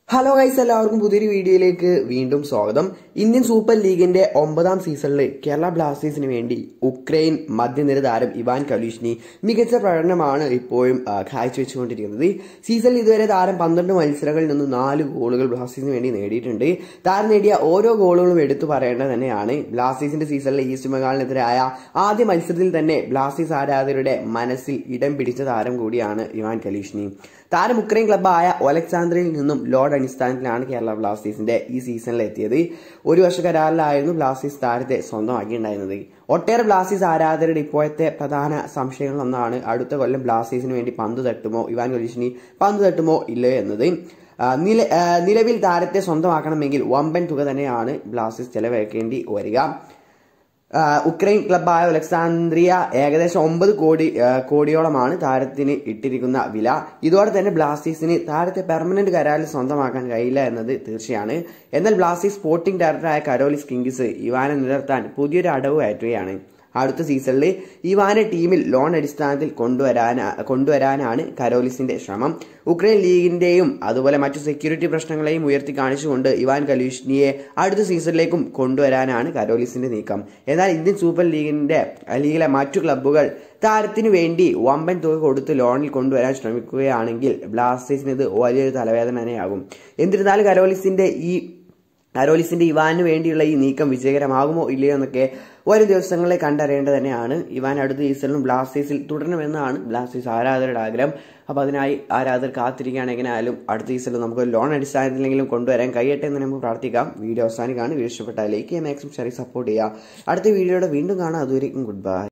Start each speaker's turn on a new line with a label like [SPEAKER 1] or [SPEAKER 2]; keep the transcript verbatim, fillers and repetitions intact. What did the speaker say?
[SPEAKER 1] Hello guys, എല്ലാവർക്കും പുതിയൊരു വീഡിയോയിലേക്ക് വീണ്ടും സ്വാഗതം. ഇന്ത്യൻ സൂപ്പർ ലീഗിന്റെ ഒമ്പതാം സീസണിൽ കേരള ബ്ലാസ്റ്റേഴ്സിന് വേണ്ടി ഉക്രൈൻ മധ്യനിര താരം ഇവാൻ കലീഷ്നി മികച്ച പ്രകടനമാണ് ഇപ്പോഴും കാഴ്ചവെച്ചുകൊണ്ടിരിക്കുന്നത്. സീസണിൽ ഇതുവരെ താരം പന്ത്രണ്ട് മത്സരങ്ങളിൽ നിന്നും നാല് ഗോളുകൾ ബ്ലാസ്റ്റേഴ്സിന് വേണ്ടി നേടിയിട്ടുണ്ട്. താരം നേടിയ ഓരോ ഗോളുകളും എടുത്തു പറയേണ്ടത് തന്നെയാണ്. ബ്ലാസ്റ്റേഴ്സിന്റെ സീസണിലെ ഈസ്റ്റ് ബംഗാളിനെതിരായ ആദ്യ മത്സരത്തിൽ തന്നെ ബ്ലാസ്റ്റേഴ്സ് ആരാധകരുടെ മനസ്സിൽ ഇടം പിടിച്ച താരം കൂടിയാണ് ഇവാൻ കലീഷ്നി. താരം ഉക്രൈൻ ക്ലബ്ബായ ഒലക്സാന്ദ്രയിൽ നിന്നും ലോഡ് അടിസ്ഥാനത്തിലാണ് കേരള ബ്ലാസ്റ്റേഴ്സിന്റെ ഈ സീസണിൽ എത്തിയത്. ഒരു വർഷ കരാറിലായിരുന്നു ബ്ലാസ്റ്റേഴ്സ് താരത്തെ സ്വന്തമാക്കിയിട്ടുണ്ടായിരുന്നത്. ഒട്ടേറെ ബ്ലാസ്റ്റേഴ്സ് ആരാധകരുടെ ഇപ്പോഴത്തെ പ്രധാന സംശയങ്ങളൊന്നാണ് അടുത്ത കൊല്ലം ബ്ലാസ്റ്റേഴ്സിന് വേണ്ടി പന്ത് തട്ടുമോ, ഇവാൻ കലീഷ്നി പന്ത് തട്ടുമോ ഇല്ലയോ എന്നത്. നില നിലവിൽ താരത്തെ സ്വന്തമാക്കണമെങ്കിൽ വമ്പൻ തുക തന്നെയാണ് ബ്ലാസ്റ്റേഴ്സ് ചെലവഴിക്കേണ്ടി വരിക. ഉക്രൈൻ ക്ലബ്ബായ ഒലക്സാന്ദ്രിയ ഏകദേശം ഒമ്പത് കോടി കോടിയോളമാണ് താരത്തിന് ഇട്ടിരിക്കുന്ന വില. ഇതോടെ തന്നെ ബ്ലാസ്റ്റേഴ്സിന് താരത്തെ പെർമനന്റ് കരാറിൽ സ്വന്തമാക്കാൻ കഴിയില്ല എന്നത് തീർച്ചയാണ്. എന്നാൽ ബ്ലാസ്റ്റേഴ്സ് സ്പോർട്ടിംഗ് ഡയറക്ടറായ കരോലിസ് കിങ്കിസ് ഇവാനെ നിലനിർത്താൻ പുതിയൊരു അടവ് കയറ്റുകയാണ്. അടുത്ത സീസണിൽ ഇവാനെ ടീമിൽ ലോൺ അടിസ്ഥാനത്തിൽ കൊണ്ടുവരാനാ കൊണ്ടുവരാനാണ് കരോലിസിന്റെ ശ്രമം. ഉക്രൈൻ ലീഗിന്റെയും അതുപോലെ മറ്റു സെക്യൂരിറ്റി പ്രശ്നങ്ങളെയും ഉയർത്തി കാണിച്ചുകൊണ്ട് ഇവാൻ കലീഷ്നിയെ അടുത്ത സീസണിലേക്കും കൊണ്ടുവരാനാണ് കരോലിസിന്റെ നീക്കം. എന്നാൽ ഇന്ത്യൻ സൂപ്പർ ലീഗിന്റെ ലീഗിലെ മറ്റു ക്ലബ്ബുകൾ താരത്തിനു വേണ്ടി വമ്പൻ തുക കൊടുത്ത് ലോണിൽ കൊണ്ടുവരാൻ ശ്രമിക്കുകയാണെങ്കിൽ ബ്ലാസ്റ്റേഴ്സിന് ഇത് വലിയൊരു തലവേദന തന്നെയാകും. എന്നിരുന്നാലും കരോലിസിന്റെ ഈ കരോലിസിന്റെ ഇവാനു വേണ്ടിയുള്ള ഈ നീക്കം വിജയകരമാകുമോ ഇല്ലയോ എന്നൊക്കെ വരും ദിവസങ്ങളെ കണ്ടറിയേണ്ടത് തന്നെയാണ്. ഇവാൻ അടുത്ത സീസണിലും ബ്ലാസ്റ്റേഴ്സിൽ തുടരണമെന്നാണ് ബ്ലാസ്റ്റേഴ്സ് ആരാധകരുടെ ആഗ്രഹം. അപ്പോൾ അതിനായി ആരാധകർ കാത്തിരിക്കുകയാണ്. എങ്ങനെയായാലും അടുത്ത സീസണിൽ നമുക്ക് ലോൺ അടിസ്ഥാനത്തിലെങ്കിലും കൊണ്ടുവരാൻ കഴിയട്ടെ എന്ന് നമുക്ക് പ്രാർത്ഥിക്കാം. വീഡിയോ അവസാനിക്കാണ്. വീഡിയോ ഇഷ്ടപ്പെട്ടാൽ ലൈക്ക് ചെയ്യുക, മാക്സിമം ഷെയർ സപ്പോർട്ട് ചെയ്യുക. അടുത്ത വീഡിയോയുടെ വീണ്ടും കാണാം. അതുവരെയും ഗുഡ് ബൈ.